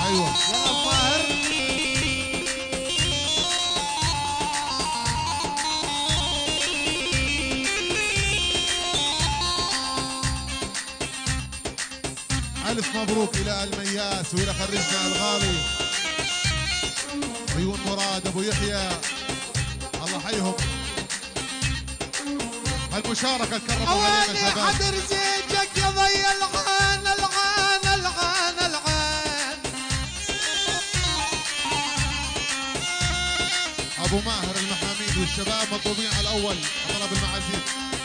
ايوه يلا ابو ماهر. الف مبروك الى المياس والى خريجنا الغالي عيون مراد ابو يحيى، الله حيهم. هالمشاركه تكرموا علينا شباب. حدر زيجك يا ضي العان العان العان العان. ابو ماهر المحاميد والشباب مطلوبين على الاول طلب المعازيم.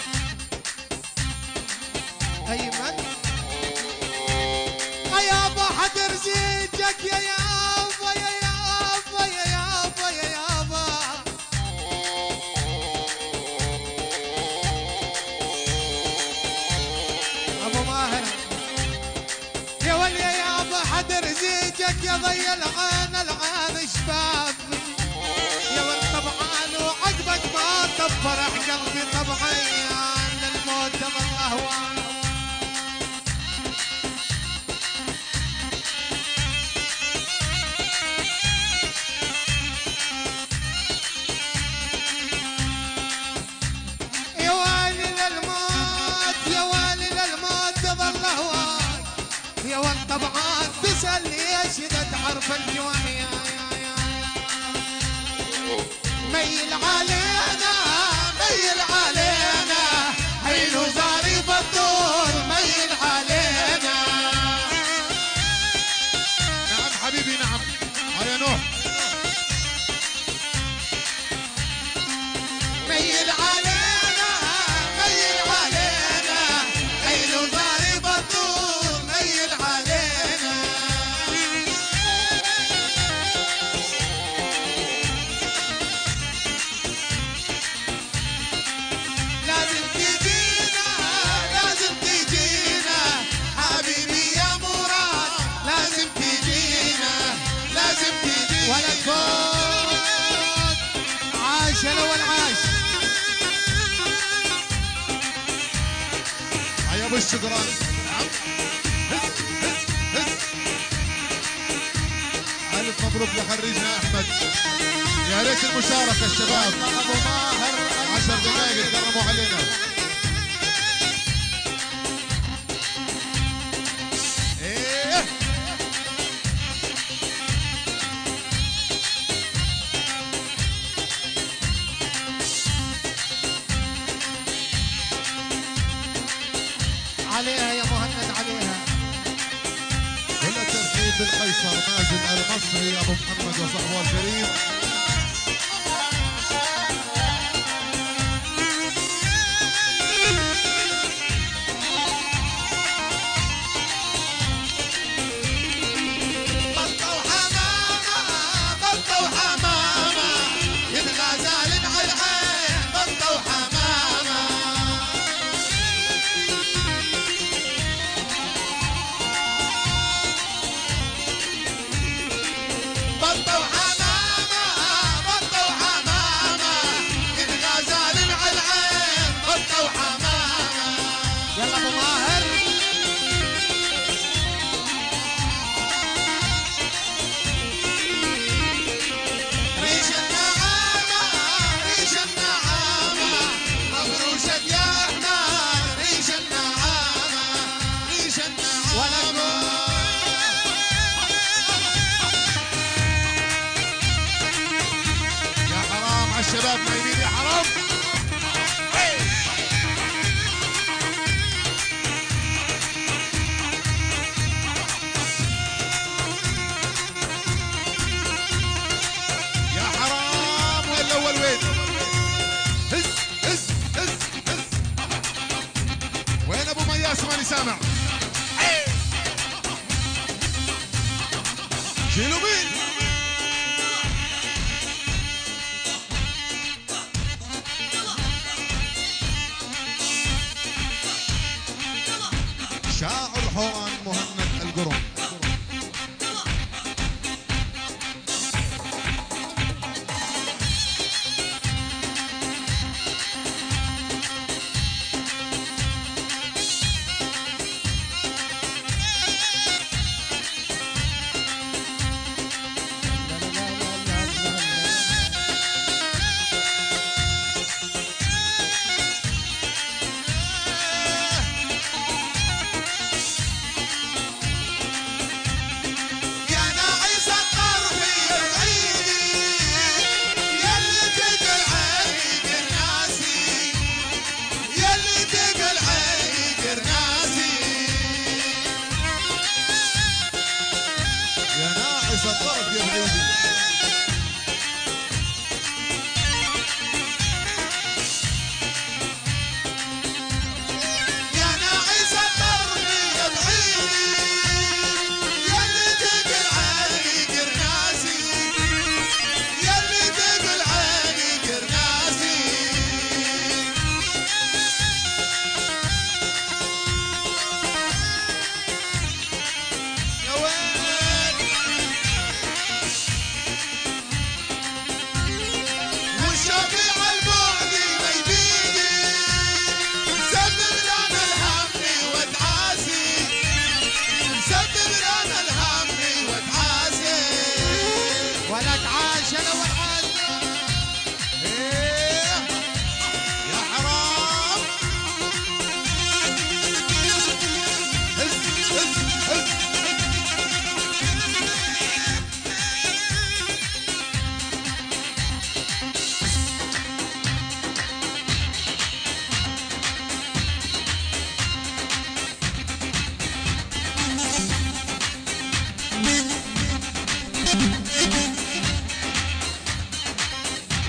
ايمن يابا حدر زيجك يا يابا يا يابا يا يابا يا يابا. ابو ماهر يا ولي يا يابا حدر زيجك يا ضي العين العين شباب. يا ولد طبعا وعقبك ما تفرح قلبي طبعا للموت ظل اهوان. يا ولد طبعا تسأل ليش إذا تعرف الجواني ميل علينا ميل علينا حين زاري بالدور ميل علينا. نعم حبيبي نعم يا نوح. ميل علينا ميل علينا حين زاري بالدور ميل علينا. لازم تجينا لازم تجينا حبيبي يا مراد لازم تجينا لازم تجينا. ولد فوق عاش الاول عاش. يا ابو الشقران نعم. الف مبروك لخريجنا احمد. يا ريت المشاركه الشباب. ابو ماهر 10 دقائق تكرموا علينا. ايه عليها يا مهند عليها. كل الترحيب بالقيصر مازن المصري ابو محمد وصحبه الكريم. بطة وحمامة بطة وحمامة يتغازلن على العين بطة وحمامة. بطة وحمامة بطة وحمامة يتغازلن على العين بطة وحمامة. يلا ابو ماهر. ريش النعامة ريش النعامة مفروشة يا احمد ريش النعامة ريش النعامة. يا حرام على الشباب نايمين يا حرام. يا حرام وين الاول وين؟ هز هز هز هز. وين ابو مياس ماني سامع؟ شيلوا مين؟ شاعر حوران مهند القرم.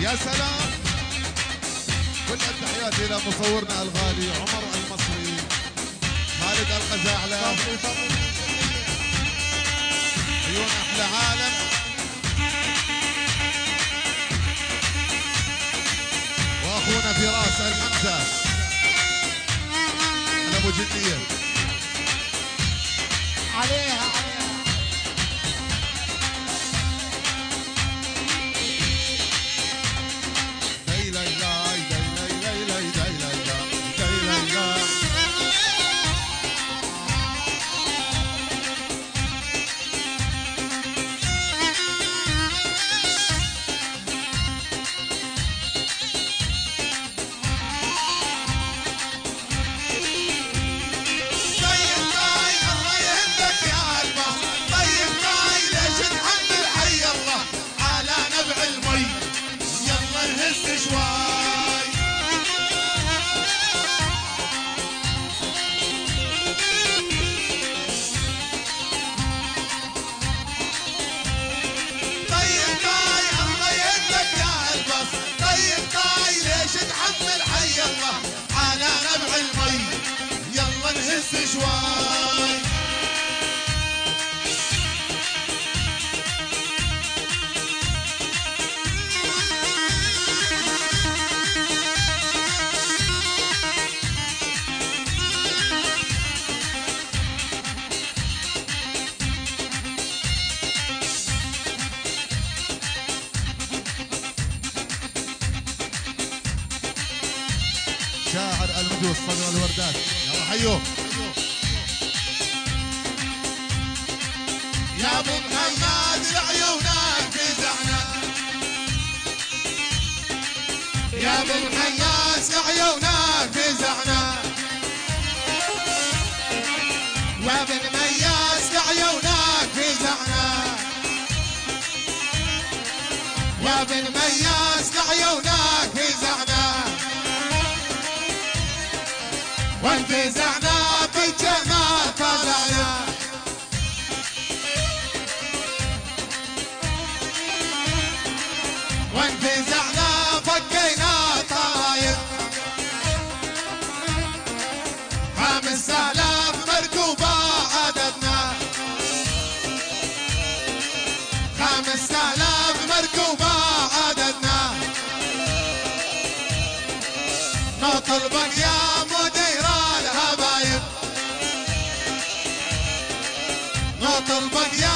يا سلام. كل التحيات الى مصورنا الغالي عمر المصري، خالد القزاعلة، عيون احلى عالم، واخونا فراس الحمزة على ابو جدية. عليها شوي. شاعر المجوس صدر الوردات، يلا حيوه. يا ابو محمد لعيونك فزعنا، يا ابو محمد لعيونك فزعنا، وابن مياس لعيونك فزعنا، وابن مياس لعيونك فزعنا، وانفزعنا بالجمال فزعنا، وانفزعنا فكينا طاير، 5000 مركوبة عددنا، 5000 مركوبة عددنا، نطلبك يا مدير الهبايب، نطلبك يا